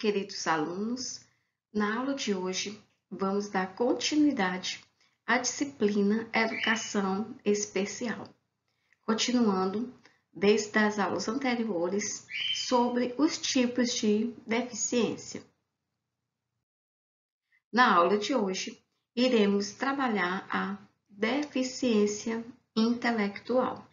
queridos alunos. Na aula de hoje, vamos dar continuidade à disciplina Educação Especial, continuando desde as aulas anteriores sobre os tipos de deficiência. Na aula de hoje, iremos trabalhar a deficiência intelectual.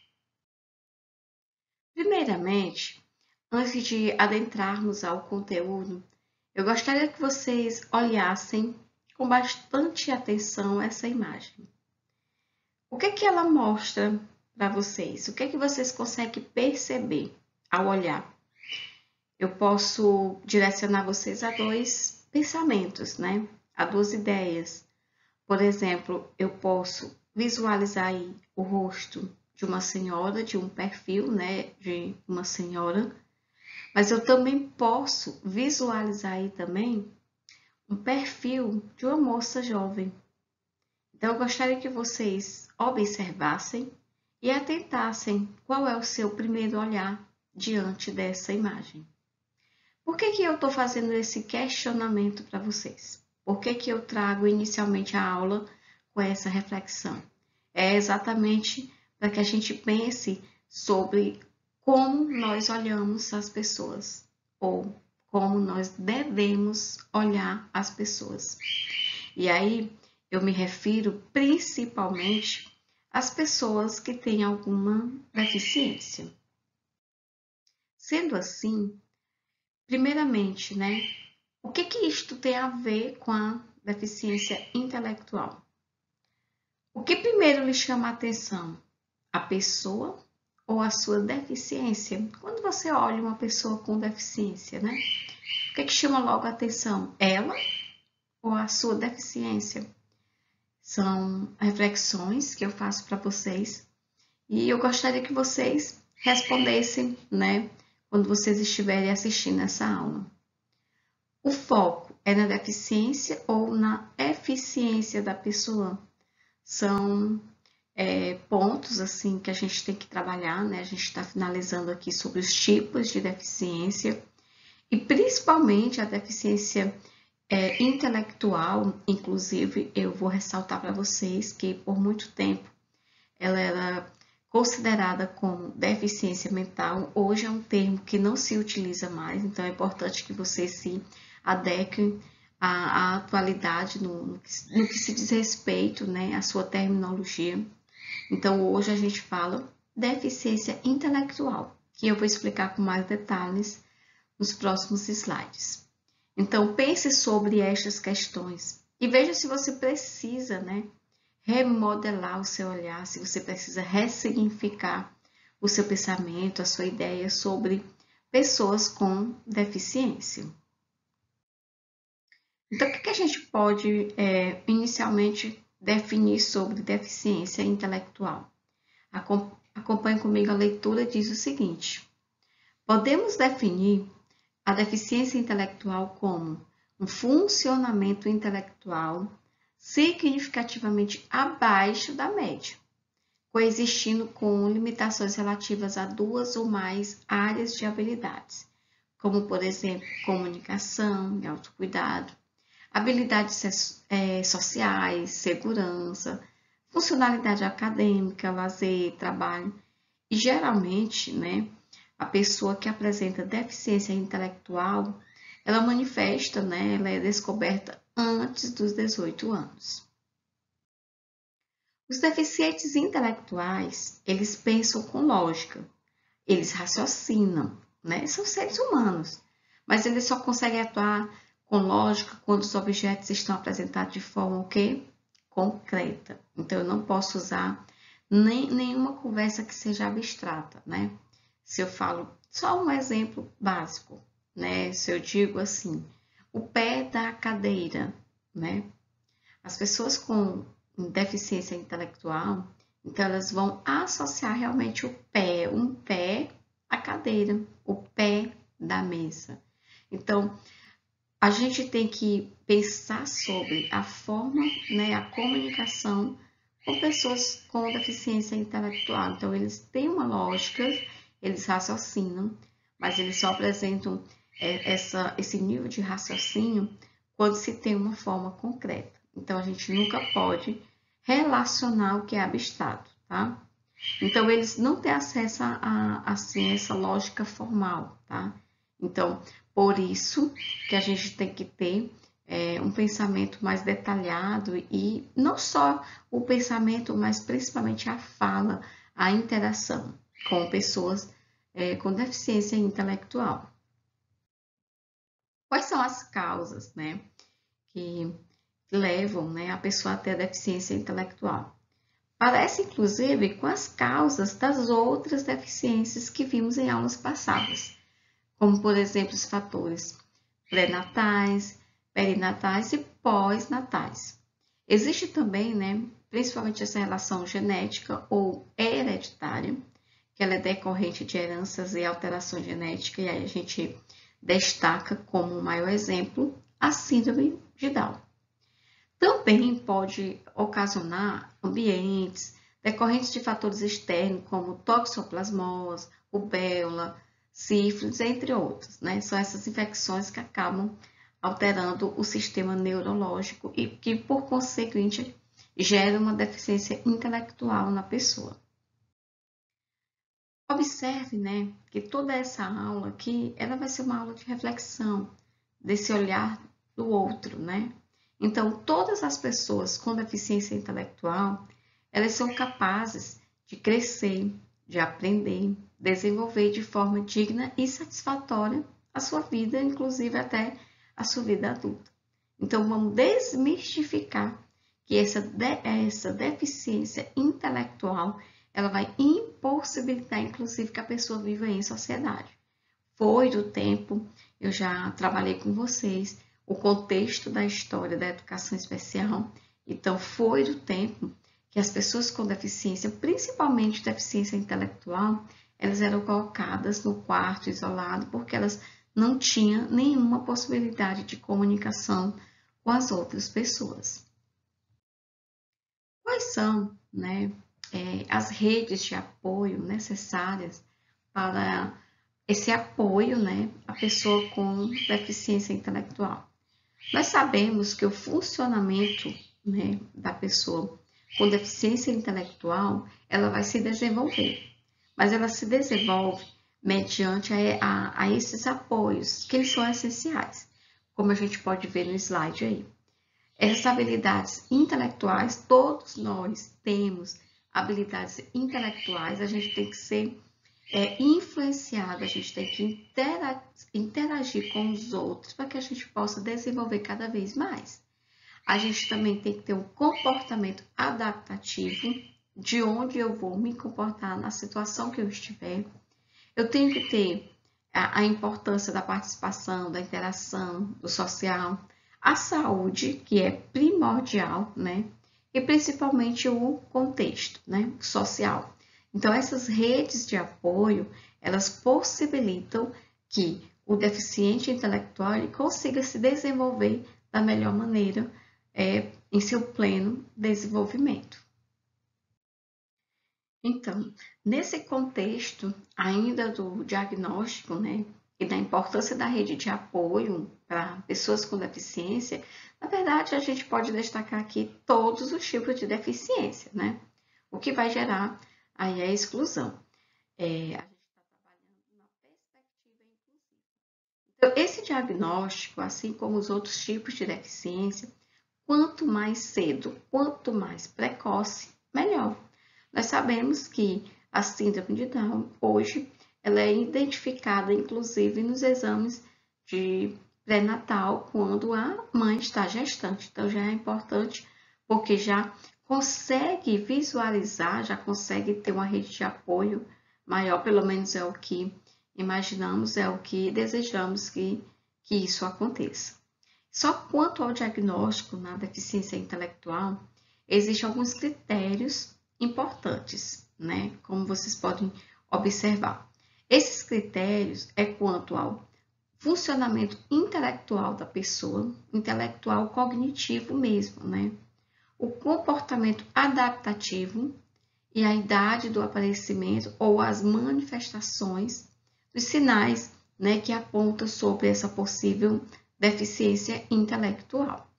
Primeiramente, antes de adentrarmos ao conteúdo, eu gostaria que vocês olhassem com bastante atenção essa imagem. O que ela mostra para vocês? O que vocês conseguem perceber ao olhar? Eu posso direcionar vocês a dois pensamentos, né? A duas ideias. Por exemplo, eu posso visualizar aí o rosto de uma senhora, de um perfil, né, de uma senhora, mas eu também posso visualizar aí também um perfil de uma moça jovem. Então, eu gostaria que vocês observassem e atentassem qual é o seu primeiro olhar diante dessa imagem. Por que eu estou fazendo esse questionamento para vocês? Por que eu trago inicialmente a aula com essa reflexão? É exatamente para que a gente pense sobre como nós olhamos as pessoas, ou como nós devemos olhar as pessoas. E aí, eu me refiro principalmente às pessoas que têm alguma deficiência. Sendo assim, primeiramente, né, o que isto tem a ver com a deficiência intelectual? O que primeiro lhe chama a atenção? A pessoa ou a sua deficiência? Quando você olha uma pessoa com deficiência, né? O que chama logo a atenção? Ela ou a sua deficiência? São reflexões que eu faço para vocês e eu gostaria que vocês respondessem, né? Quando vocês estiverem assistindo essa aula. O foco é na deficiência ou na eficiência da pessoa? São pontos assim que a gente tem que trabalhar, né? A gente está finalizando aqui sobre os tipos de deficiência e principalmente a deficiência intelectual. Inclusive, eu vou ressaltar para vocês que por muito tempo ela era considerada como deficiência mental. Hoje é um termo que não se utiliza mais, então é importante que vocês se adequem à atualidade no que se diz respeito, né, à sua terminologia. Então, hoje a gente fala deficiência intelectual, que eu vou explicar com mais detalhes nos próximos slides. Então, pense sobre estas questões e veja se você precisa, né, remodelar o seu olhar, se você precisa ressignificar o seu pensamento, a sua ideia sobre pessoas com deficiência. Então, o que a gente pode inicialmente definir sobre deficiência intelectual? Acompanhe comigo a leitura, diz o seguinte: podemos definir a deficiência intelectual como um funcionamento intelectual significativamente abaixo da média, coexistindo com limitações relativas a duas ou mais áreas de habilidades, como, por exemplo, comunicação e autocuidado, habilidades sociais, segurança, funcionalidade acadêmica, lazer, trabalho. E geralmente, né, a pessoa que apresenta deficiência intelectual, ela manifesta, né, ela é descoberta antes dos 18 anos. Os deficientes intelectuais, eles pensam com lógica, eles raciocinam, né? São seres humanos, mas eles só conseguem atuar com lógica quando os objetos estão apresentados de forma o quê? Concreta. Então, eu não posso usar nenhuma conversa que seja abstrata, né? Se eu falo só um exemplo básico, né? Se eu digo assim, o pé da cadeira, né? As pessoas com deficiência intelectual, então elas vão associar realmente o pé, um pé à cadeira, o pé da mesa. Então, a gente tem que pensar sobre a forma, né, a comunicação com pessoas com deficiência intelectual. Então, eles têm uma lógica, eles raciocinam, mas eles só apresentam esse nível de raciocínio quando se tem uma forma concreta. Então, a gente nunca pode relacionar o que é abstrato, tá? Então, eles não têm acesso a assim, essa lógica formal, tá? Então, por isso que a gente tem que ter um pensamento mais detalhado e não só o pensamento, mas principalmente a fala, a interação com pessoas com deficiência intelectual. Quais são as causas, né, que levam, né, a pessoa a ter a deficiência intelectual? Parece, inclusive, com as causas das outras deficiências que vimos em aulas passadas, como, por exemplo, os fatores pré-natais, perinatais e pós-natais. Existe também, né, principalmente essa relação genética ou hereditária, que ela é decorrente de heranças e alteração genética, e aí a gente destaca como o maior exemplo a síndrome de Down. Também pode ocasionar ambientes decorrentes de fatores externos, como toxoplasmose, rubéola, sífilis, entre outros, né? São essas infecções que acabam alterando o sistema neurológico e que, por conseguinte, gera uma deficiência intelectual na pessoa. Observe, né, que toda essa aula aqui, ela vai ser uma aula de reflexão, desse olhar do outro, né? Então, todas as pessoas com deficiência intelectual, elas são capazes de crescer, de aprender, desenvolver de forma digna e satisfatória a sua vida, inclusive até a sua vida adulta. Então, vamos desmistificar que essa deficiência intelectual, ela vai impossibilitar, inclusive, que a pessoa viva em sociedade. Foi do tempo, eu já trabalhei com vocês, o contexto da história da educação especial. Então, foi do tempo que as pessoas com deficiência, principalmente deficiência intelectual, elas eram colocadas no quarto isolado porque elas não tinham nenhuma possibilidade de comunicação com as outras pessoas. Quais são, né, as redes de apoio necessárias para esse apoio, né, à pessoa com deficiência intelectual? Nós sabemos que o funcionamento, né, da pessoa com deficiência intelectual, ela vai se desenvolver, mas ela se desenvolve mediante a esses apoios, que eles são essenciais, como a gente pode ver no slide aí. Essas habilidades intelectuais, todos nós temos habilidades intelectuais, a gente tem que ser influenciado, a gente tem que interagir com os outros para que a gente possa desenvolver cada vez mais. A gente também tem que ter um comportamento adaptativo, de onde eu vou me comportar na situação que eu estiver. Eu tenho que ter a importância da participação, da interação, do social, a saúde, que é primordial, né? E principalmente o contexto, né, social. Então, essas redes de apoio, elas possibilitam que o deficiente intelectual consiga se desenvolver da melhor maneira em seu pleno desenvolvimento. Então, nesse contexto ainda do diagnóstico, né, e da importância da rede de apoio para pessoas com deficiência, na verdade, a gente pode destacar aqui todos os tipos de deficiência, né? O que vai gerar aí a exclusão. A gente está trabalhando na perspectiva inclusiva. Então, esse diagnóstico, assim como os outros tipos de deficiência, quanto mais cedo, quanto mais precoce, melhor. Nós sabemos que a síndrome de Down, hoje, ela é identificada, inclusive, nos exames de pré-natal, quando a mãe está gestante. Então, já é importante, porque já consegue visualizar, já consegue ter uma rede de apoio maior, pelo menos é o que imaginamos, é o que desejamos que isso aconteça. Só quanto ao diagnóstico na deficiência intelectual, existem alguns critérios importantes, né? Como vocês podem observar. Esses critérios é quanto ao funcionamento intelectual da pessoa, intelectual cognitivo mesmo, né? O comportamento adaptativo e a idade do aparecimento ou as manifestações dos sinais né, que aponta sobre essa possível deficiência intelectual.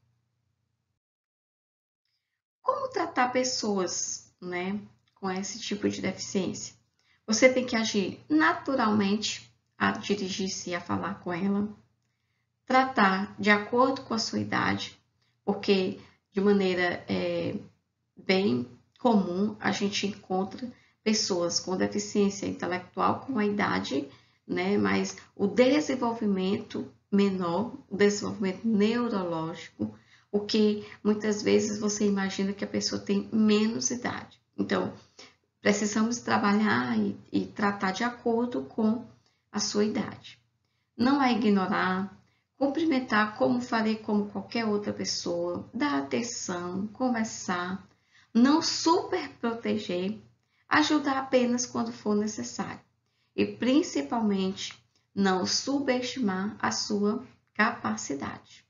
Como tratar pessoas, né, com esse tipo de deficiência? Você tem que agir naturalmente a dirigir-se e a falar com ela, tratar de acordo com a sua idade, porque de maneira bem comum a gente encontra pessoas com deficiência intelectual com a idade, né, mas o desenvolvimento menor, o desenvolvimento neurológico, o que muitas vezes você imagina que a pessoa tem menos idade. Então, precisamos trabalhar e tratar de acordo com a sua idade. Não é ignorar, cumprimentar como farei como qualquer outra pessoa, dar atenção, conversar, não super proteger, ajudar apenas quando for necessário e principalmente não subestimar a sua capacidade.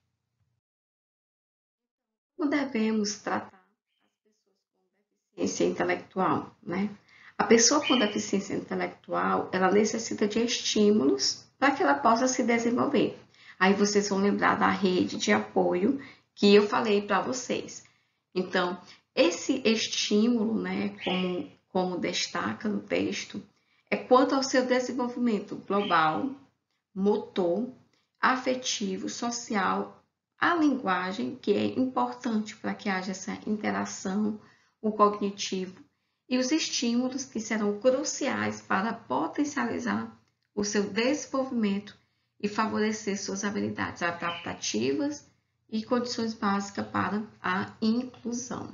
Como devemos tratar as pessoas com deficiência intelectual, né? A pessoa com deficiência intelectual, ela necessita de estímulos para que ela possa se desenvolver. Aí vocês vão lembrar da rede de apoio que eu falei para vocês. Então, esse estímulo, né, como destaca no texto, é quanto ao seu desenvolvimento global, motor, afetivo, social, a linguagem, que é importante para que haja essa interação, o cognitivo, e os estímulos que serão cruciais para potencializar o seu desenvolvimento e favorecer suas habilidades adaptativas e condições básicas para a inclusão.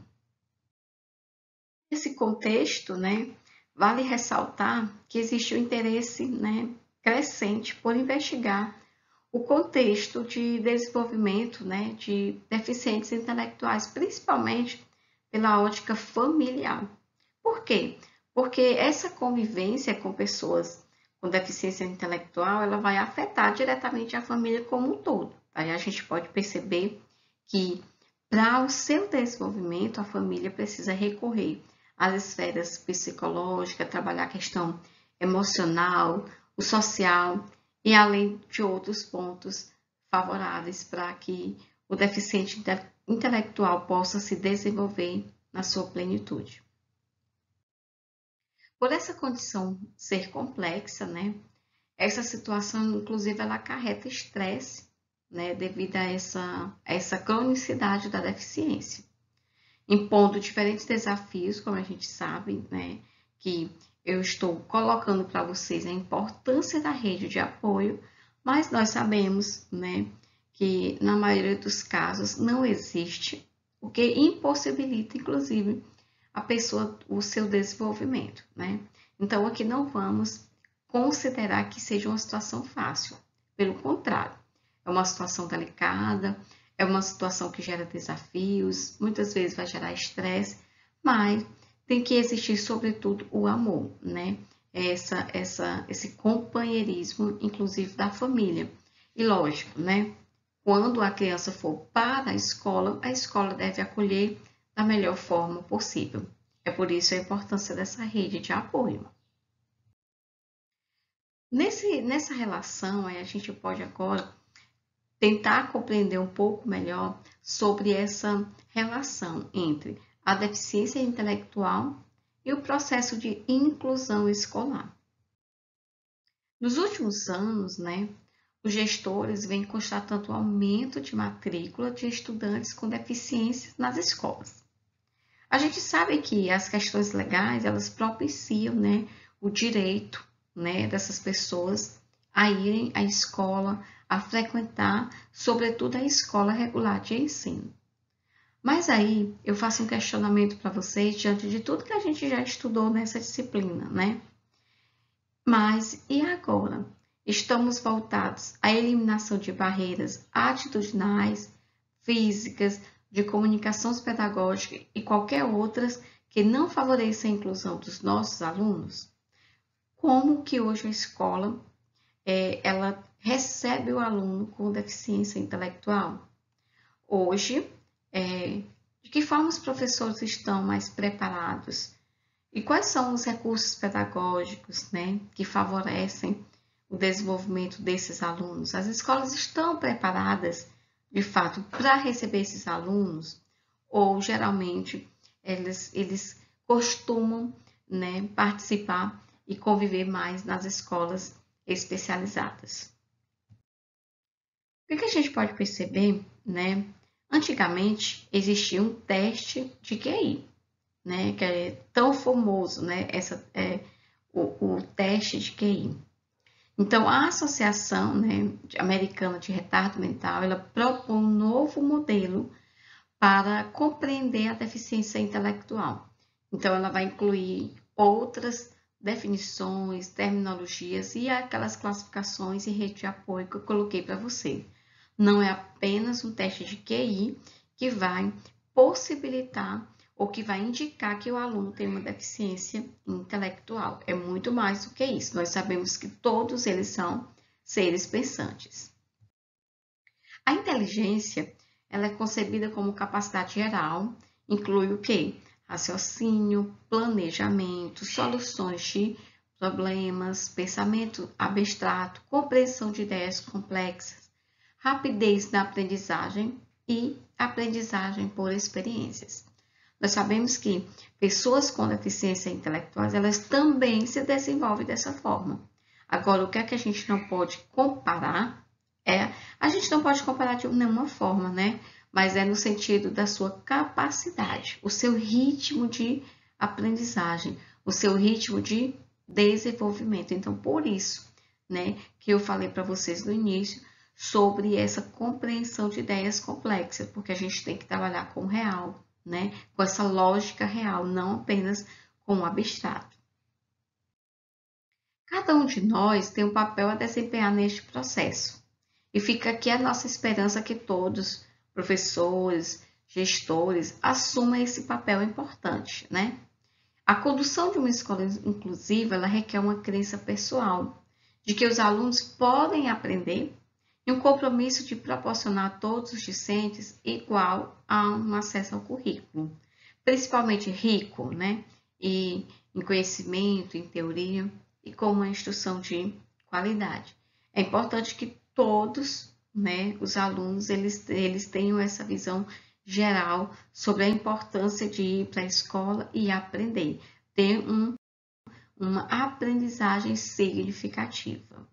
Nesse contexto, né, vale ressaltar que existe um interesse, né, crescente por investigar o contexto de desenvolvimento, né, de deficientes intelectuais, principalmente pela ótica familiar. Por quê? Porque essa convivência com pessoas com deficiência intelectual, ela vai afetar diretamente a família como um todo. Aí a gente pode perceber que para o seu desenvolvimento, a família precisa recorrer às esferas psicológicas, trabalhar a questão emocional, o social e além de outros pontos favoráveis para que o deficiente intelectual possa se desenvolver na sua plenitude. Por essa condição ser complexa, né, essa situação, inclusive, ela acarreta estresse, né, devido a essa cronicidade da deficiência, impondo diferentes desafios, como a gente sabe, né, que eu estou colocando para vocês a importância da rede de apoio, mas nós sabemos, né, que na maioria dos casos não existe, o que impossibilita, inclusive, a pessoa, o seu desenvolvimento, né? Então, aqui não vamos considerar que seja uma situação fácil. Pelo contrário, é uma situação delicada, é uma situação que gera desafios, muitas vezes vai gerar estresse, mas tem que existir, sobretudo, o amor, né? Esse companheirismo, inclusive da família. E lógico, né? Quando a criança for para a escola deve acolher da melhor forma possível. É por isso a importância dessa rede de apoio. Nessa relação, a gente pode agora tentar compreender um pouco melhor sobre essa relação entre a deficiência intelectual e o processo de inclusão escolar. Nos últimos anos, né, os gestores vêm constatando o aumento de matrícula de estudantes com deficiências nas escolas. A gente sabe que as questões legais, elas propiciam, né, o direito, né, dessas pessoas a irem à escola, a frequentar, sobretudo a escola regular de ensino. Mas aí eu faço um questionamento para vocês diante de tudo que a gente já estudou nessa disciplina, né? Mas e agora? Estamos voltados à eliminação de barreiras atitudinais, físicas, de comunicações pedagógicas e qualquer outras que não favoreçam a inclusão dos nossos alunos? Como que hoje a escola ela recebe o aluno com deficiência intelectual? Hoje, de que forma os professores estão mais preparados? E quais são os recursos pedagógicos, né, que favorecem o desenvolvimento desses alunos? As escolas estão preparadas, de fato, para receber esses alunos? Ou, geralmente, eles costumam, né, participar e conviver mais nas escolas especializadas? O que a gente pode perceber, né? Antigamente existia um teste de QI, né? Que é tão famoso, né? O teste de QI. Então, a Associação, né, Americana de Retardo Mental, ela propõe um novo modelo para compreender a deficiência intelectual. Então, ela vai incluir outras definições, terminologias e aquelas classificações e rede de apoio que eu coloquei para você. Não é apenas um teste de QI que vai possibilitar ou que vai indicar que o aluno tem uma deficiência intelectual. É muito mais do que isso. Nós sabemos que todos eles são seres pensantes. A inteligência, ela é concebida como capacidade geral, inclui o quê? Raciocínio, planejamento, soluções de problemas, pensamento abstrato, compreensão de ideias complexas, rapidez na aprendizagem e aprendizagem por experiências. Nós sabemos que pessoas com deficiência intelectual, elas também se desenvolvem dessa forma. Agora, o que é que a gente não pode comparar a gente não pode comparar de nenhuma forma, né? Mas é no sentido da sua capacidade, o seu ritmo de aprendizagem, o seu ritmo de desenvolvimento. Então, por isso, né, que eu falei para vocês no início sobre essa compreensão de ideias complexas, porque a gente tem que trabalhar com o real, né? Com essa lógica real, não apenas com o abstrato. Cada um de nós tem um papel a desempenhar neste processo. E fica aqui a nossa esperança que todos, professores, gestores, assumam esse papel importante, né? A condução de uma escola inclusiva, ela requer uma crença pessoal de que os alunos podem aprender e um compromisso de proporcionar a todos os discentes igual a um acesso ao currículo, principalmente rico, né? E em conhecimento, em teoria e com uma instrução de qualidade. É importante que todos, né, os alunos, eles tenham essa visão geral sobre a importância de ir para a escola e aprender, ter uma aprendizagem significativa.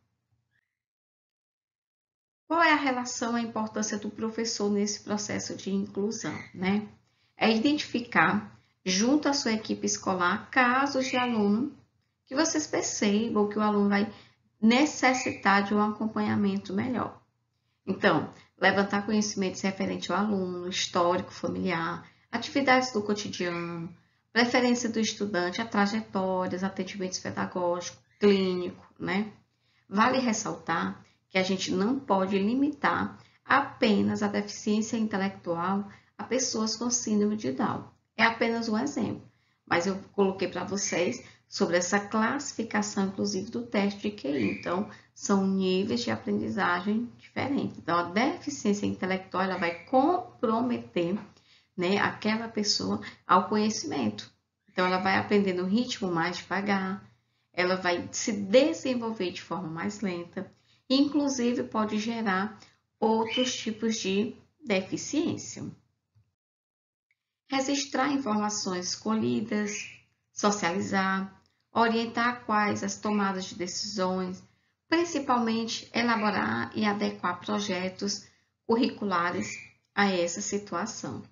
Qual é a relação, a importância do professor nesse processo de inclusão, né? É identificar, junto à sua equipe escolar, casos de aluno que vocês percebam que o aluno vai necessitar de um acompanhamento melhor. Então, levantar conhecimentos referentes ao aluno, histórico familiar, atividades do cotidiano, preferência do estudante, a trajetórias, atendimentos pedagógicos, clínico, né? Vale ressaltar que a gente não pode limitar apenas a deficiência intelectual a pessoas com síndrome de Down. É apenas um exemplo, mas eu coloquei para vocês sobre essa classificação, inclusive, do teste de QI. Então, são níveis de aprendizagem diferentes. Então, a deficiência intelectual ela vai comprometer, né, aquela pessoa ao conhecimento. Então, ela vai aprender no ritmo mais devagar, ela vai se desenvolver de forma mais lenta, e inclusive pode gerar outros tipos de deficiência. Registrar informações escolhidas, socializar, orientar quais as tomadas de decisões, principalmente elaborar e adequar projetos curriculares a essa situação.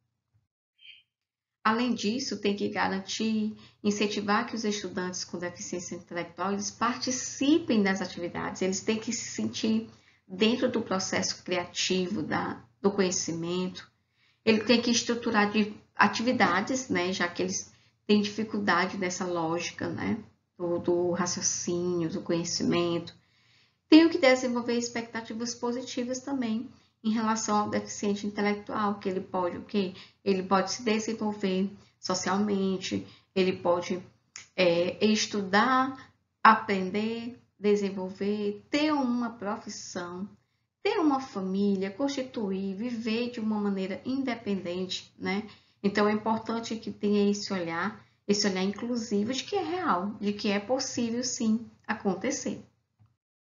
Além disso, tem que garantir, incentivar que os estudantes com deficiência intelectual eles participem das atividades, eles têm que se sentir dentro do processo criativo do conhecimento, ele tem que estruturar atividades, né, já que eles têm dificuldade nessa lógica, né, do raciocínio, do conhecimento. Tenho que desenvolver expectativas positivas também em relação ao deficiente intelectual, que ele pode o quê? Ele pode se desenvolver socialmente, ele pode estudar, aprender, desenvolver, ter uma profissão, ter uma família, constituir, viver de uma maneira independente, né? Então é importante que tenha esse olhar inclusivo de que é real, de que é possível sim acontecer.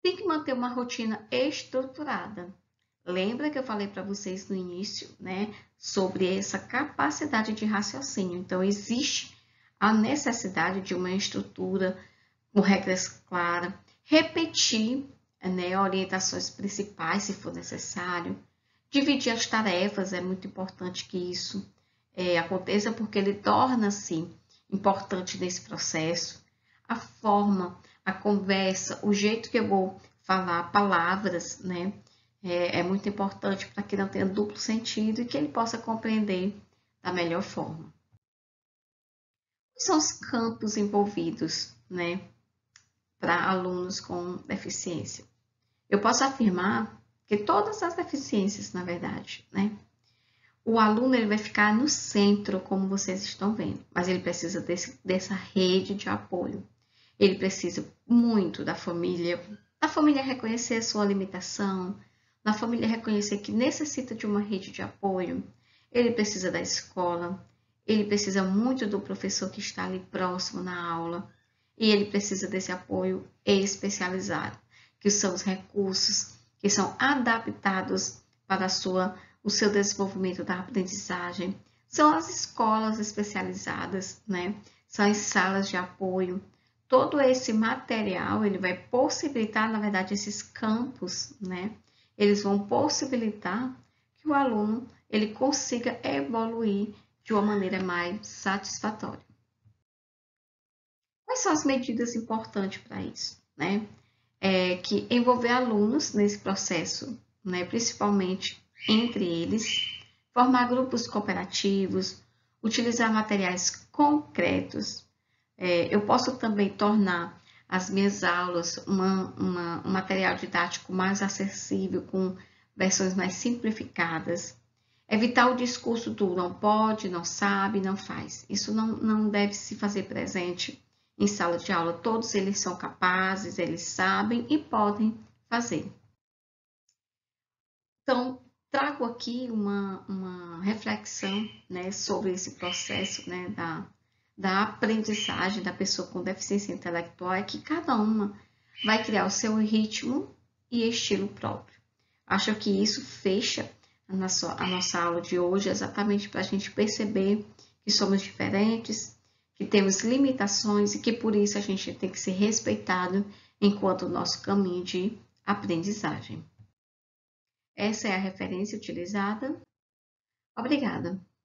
tem que manter uma rotina estruturada. Lembra que eu falei para vocês no início, né, sobre essa capacidade de raciocínio. Então, existe a necessidade de uma estrutura com regras claras, repetir, né, orientações principais, se for necessário, dividir as tarefas, é muito importante que isso aconteça, porque ele torna-se importante nesse processo. A forma, a conversa, o jeito que eu vou falar, palavras, né, é muito importante para que não tenha duplo sentido e que ele possa compreender da melhor forma. Quais são os campos envolvidos, né, para alunos com deficiência? Eu posso afirmar que todas as deficiências, na verdade, né? O aluno ele vai ficar no centro, como vocês estão vendo, mas ele precisa dessa rede de apoio. Ele precisa muito da família reconhecer a sua limitação, da família reconhecer que necessita de uma rede de apoio. Ele precisa da escola, ele precisa muito do professor que está ali próximo na aula, e ele precisa desse apoio especializado, que são os recursos que são adaptados para o seu desenvolvimento da aprendizagem. São as escolas especializadas, né? São as salas de apoio. Todo esse material, ele vai possibilitar, na verdade, esses campos, né? Eles vão possibilitar que o aluno ele consiga evoluir de uma maneira mais satisfatória. Quais são as medidas importantes para isso, né? Que envolver alunos nesse processo, né? Principalmente entre eles, formar grupos cooperativos, utilizar materiais concretos. Eu posso também tornar as minhas aulas um material didático mais acessível, com versões mais simplificadas. Evitar o discurso do não pode, não sabe, não faz. Isso não deve se fazer presente em sala de aula. Todos eles são capazes, eles sabem e podem fazer. Então, trago aqui uma reflexão, né, sobre esse processo, né, da aprendizagem da pessoa com deficiência intelectual, é que cada uma vai criar o seu ritmo e estilo próprio. Acho que isso fecha a nossa aula de hoje, exatamente para a gente perceber que somos diferentes, que temos limitações e que por isso a gente tem que ser respeitado enquanto o nosso caminho de aprendizagem. Essa é a referência utilizada. Obrigada.